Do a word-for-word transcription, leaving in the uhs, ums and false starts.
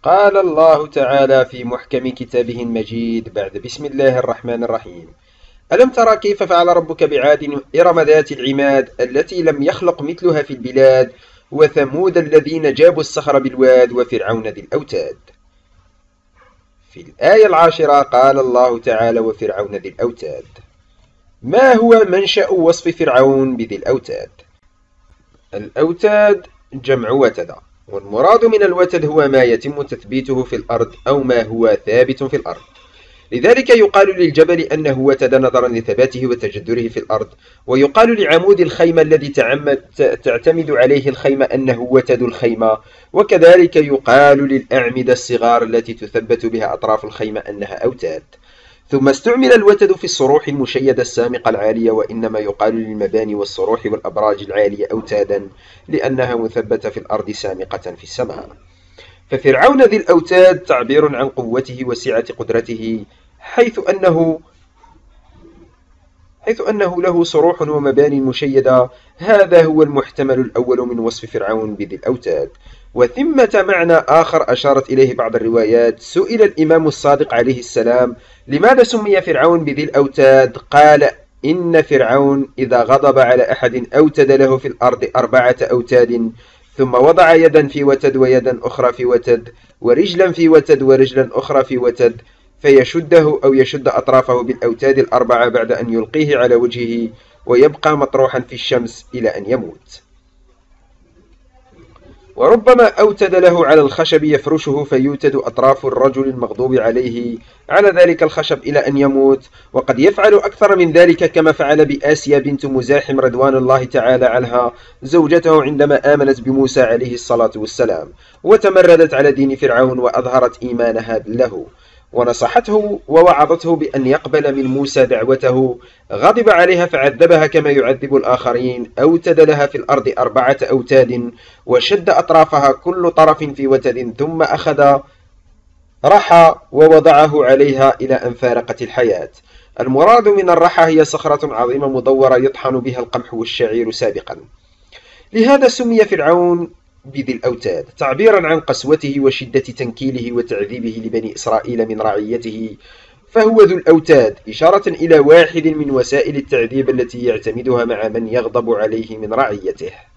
قال الله تعالى في محكم كتابه المجيد بعد بسم الله الرحمن الرحيم: ألم ترى كيف فعل ربك بعاد إرم ذات العماد التي لم يخلق مثلها في البلاد وثمود الذين جابوا الصخر بالواد وفرعون ذي الأوتاد. في الآية العاشرة قال الله تعالى: وفرعون ذي الأوتاد. ما هو منشأ وصف فرعون بذي الأوتاد؟ الأوتاد جمع وتد، والمراد من الوتد هو ما يتم تثبيته في الأرض أو ما هو ثابت في الأرض. لذلك يقال للجبل أنه وتد نظرا لثباته وتجدره في الأرض، ويقال لعمود الخيمة الذي تعتمد عليه الخيمة أنه وتد الخيمة، وكذلك يقال للأعمدة الصغار التي تثبت بها أطراف الخيمة أنها أوتاد. ثم استعمل الوتد في الصروح المشيدة السامقة العالية، وإنما يقال للمباني والصروح والأبراج العالية أوتادا لأنها مثبتة في الأرض سامقة في السماء. ففرعون ذي الأوتاد تعبير عن قوته وسعة قدرته، حيث أنه حيث أنه له صروح ومباني مشيدة. هذا هو المحتمل الأول من وصف فرعون بذي الأوتاد. وثمة معنى آخر أشارت إليه بعض الروايات. سئل الإمام الصادق عليه السلام: لماذا سمي فرعون بذي الأوتاد؟ قال: إن فرعون إذا غضب على أحد أوتد له في الأرض أربعة أوتاد، ثم وضع يدا في وتد ويدا أخرى في وتد ورجلا في وتد ورجلا أخرى في وتد، فيشده أو يشد أطرافه بالأوتاد الأربعة بعد أن يلقيه على وجهه ويبقى مطروحا في الشمس إلى أن يموت. وربما أوتد له على الخشب يفرشه فيوتد أطراف الرجل المغضوب عليه على ذلك الخشب إلى أن يموت. وقد يفعل أكثر من ذلك، كما فعل بآسيا بنت مزاحم رضوان الله تعالى عنها زوجته عندما آمنت بموسى عليه الصلاة والسلام وتمردت على دين فرعون وأظهرت إيمانها له، ونصحته ووعظته بأن يقبل من موسى دعوته. غضب عليها فعذبها كما يعذب الآخرين. أوتد لها في الأرض أربعة أوتاد وشد أطرافها كل طرف في وتد، ثم أخذ رحى ووضعه عليها إلى أن فارقت الحياة. المراد من الرحى هي صخرة عظيمة مدورة يطحن بها القمح والشعير سابقا. لهذا سمي فرعون بذي الأوتاد، تعبيرا عن قسوته وشدة تنكيله وتعذيبه لبني إسرائيل من رعيته. فهو ذو الأوتاد إشارة إلى واحد من وسائل التعذيب التي يعتمدها مع من يغضب عليه من رعيته.